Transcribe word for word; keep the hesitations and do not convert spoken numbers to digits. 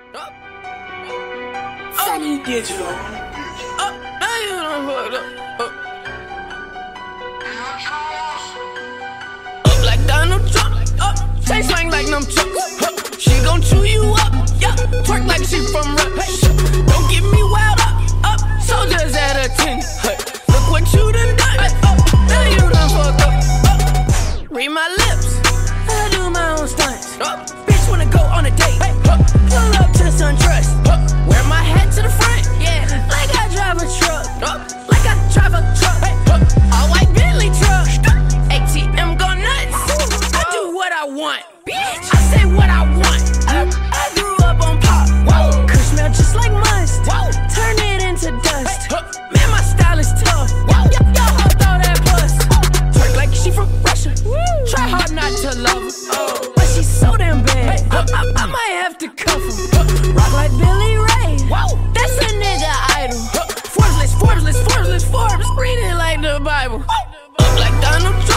Sunny Digital. Up, now you done fucked up. Up. Up like Donald Trump. Up, say slang like them chunks. Up, she gon' chew you up. Yeah, twerk like she from rap. Don't get me wild up. Up, soldiers at a ten. Hey, look what you done done. Up, now you done fucked up. Up, read my lips. I do my own stunts. Up, bitch wanna go on a date. Up, pull up to SunTrust. Up, wear my hat to the front. Yeah, like I drive a truck. Up, like I drive a truck. Up, all white Bentley truck. A T M go nuts. I do what I want. Bitch, I say what I want. Up, I grew up on pop. Whoa, could smell just like must. Whoa, turn it into dust. Man, my style is tough. Whoa, y'all throw that plus. Twerk like she from Russia. Try hard not to love her. Oh, but she's so damn bad. I, I, I might have to cuff her. Rock like Billy Ray. Whoa, that's a nigga idol. Forbes list, Forbes list, Forbes list, Forbes. Read it like the Bible. Up like Donald Trump.